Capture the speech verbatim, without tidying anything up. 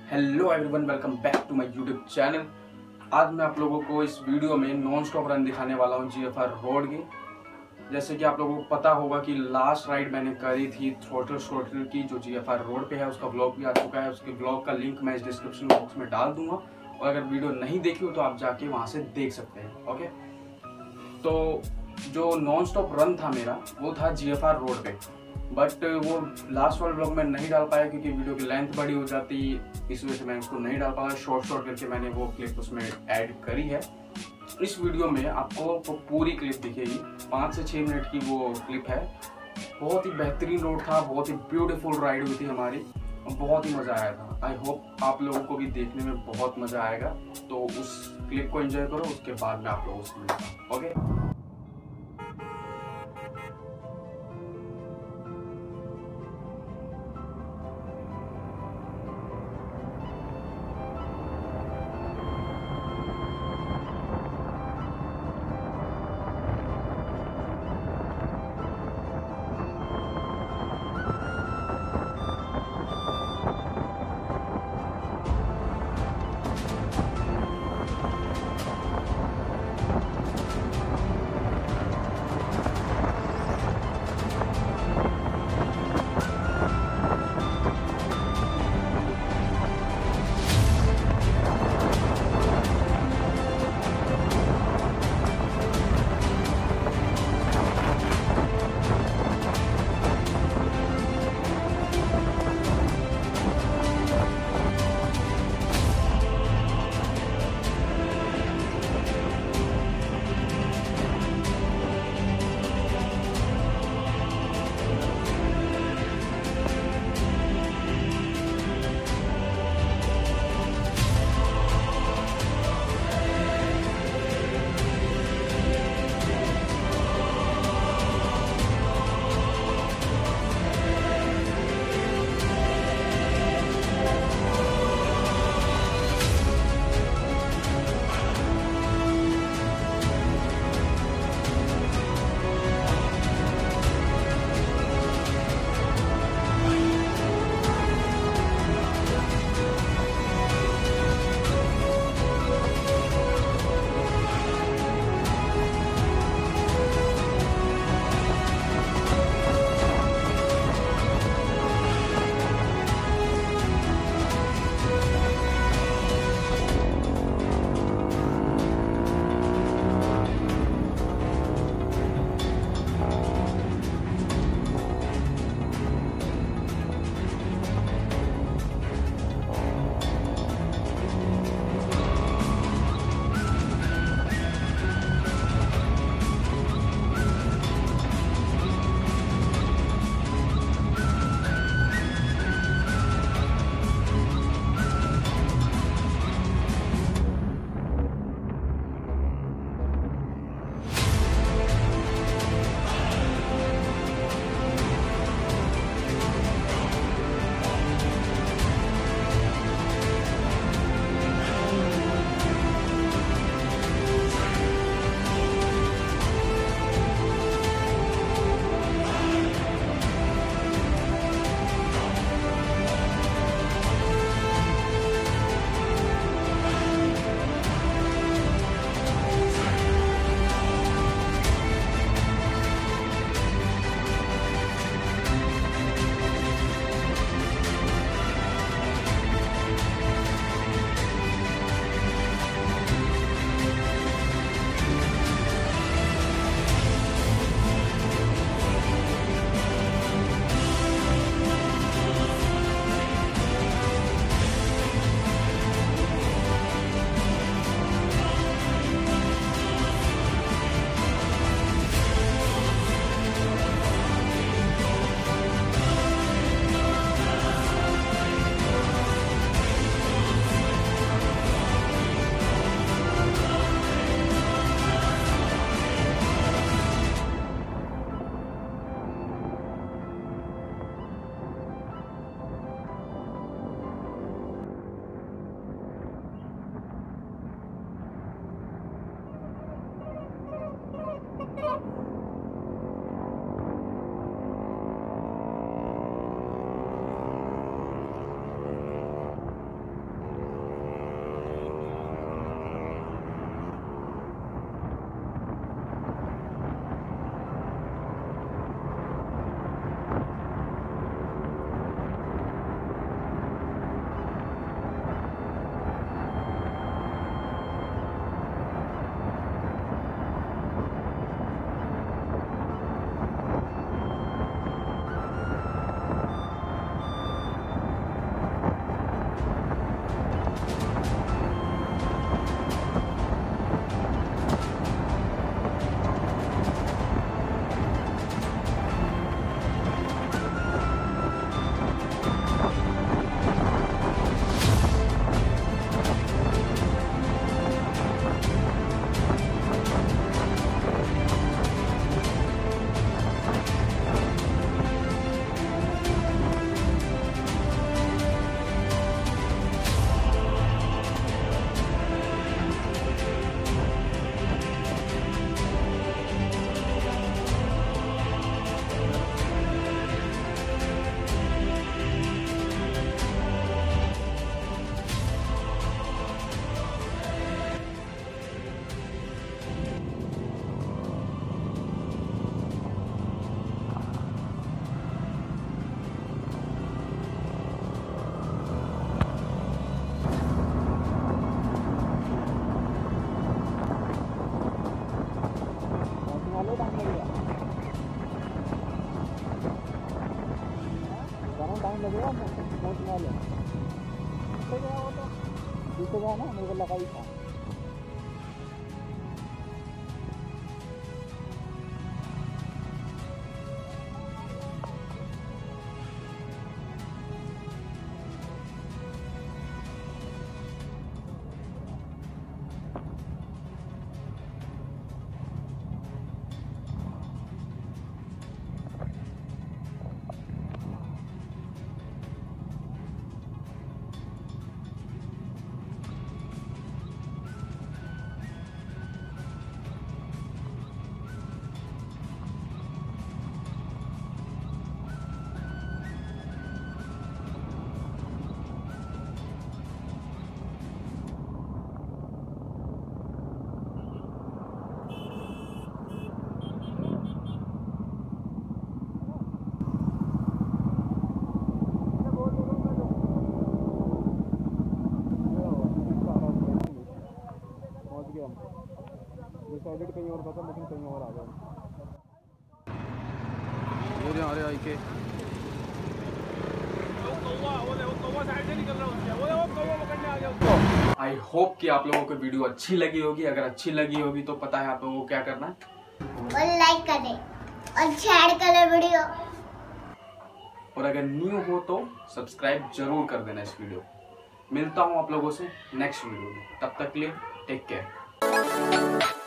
Hello everyone, welcome back to my YouTube channel. आज मैं आप लोगों को इस वीडियो में नॉन स्टॉप रन दिखाने वाला हूं जीएफआर रोड की। जैसे कि आप लोगों को पता होगा कि लास्ट राइड मैंने करी थी थ्रोटल शॉर्टर की, जो जीएफआर रोड पे है, उसका ब्लॉग भी आ चुका है। उसके ब्लॉग का लिंक मैं इस डिस्क्रिप्शन बॉक्स में डाल दूंगा, और अगर वीडियो नहीं देखी हो तो आप जाके वहाँ से देख सकते हैं। ओके, तो जो नॉन स्टॉप रन था मेरा वो था जीएफआर रोड पे, बट वो लास्ट वाला ब्लॉग मैं नहीं डाल पाया क्योंकि वीडियो की लेंथ बड़ी हो जाती, इस वजह से मैं उसको नहीं डाल पाया। शॉर्ट शॉर्ट करके मैंने वो क्लिप उसमें ऐड करी है। इस वीडियो में आपको पूरी क्लिप दिखेगी, पाँच से छः मिनट की वो क्लिप है। बहुत ही बेहतरीन रोड था, बहुत ही ब्यूटीफुल राइड हुई थी हमारी, बहुत ही मज़ा आया था। आई होप आप लोगों को भी देखने में बहुत मज़ा आएगा। तो उस क्लिप को एंजॉय करो, उसके बाद मैं आप लोगों से मिलता हूँ। ओके, बना लो। पीछे गया वो तो पीछे गया ना, मेरे को लगा ही था। डिसाइडेड कहीं और था लेकिन कहीं और आ गए। ये आ रहे आई के आई होप कि आप लोगों को वीडियो अच्छी लगी होगी। अगर अच्छी लगी होगी तो पता है आप लोगों को क्या करना है, और लाइक करें और शेयर करें वीडियो, और अगर न्यू हो तो सब्सक्राइब जरूर कर देना इस वीडियो। मिलता हूँ आप लोगों से नेक्स्ट वीडियो में, तब तक के लिए टेक केयर।